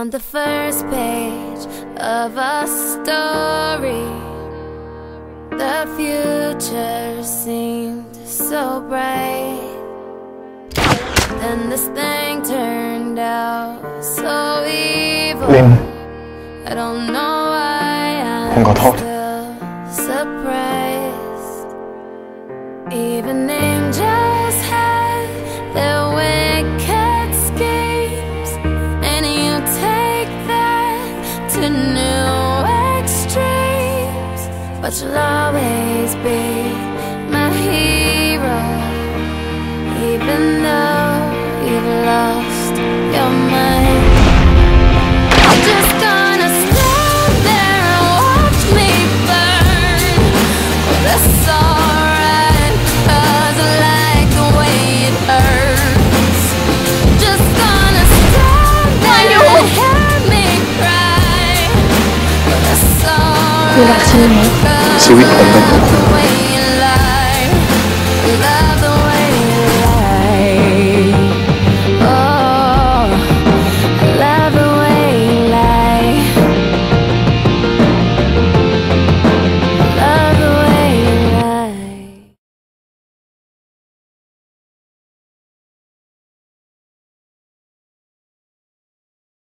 On the first page of a story, the future seemed so bright. Then this thing turned out so evil. I don't know why I'm still surprised. Even angels have their wicked schemes, and you take that to new extremes. But you'll always be my hero, even though you've lost your mind. I'm just gonna stand there and watch me burn. Well, that's alright, 'cause I like the way it hurts. Just gonna stand there and hear me cry. Well, that's alright, ชีวิตผมเป็นของคุณ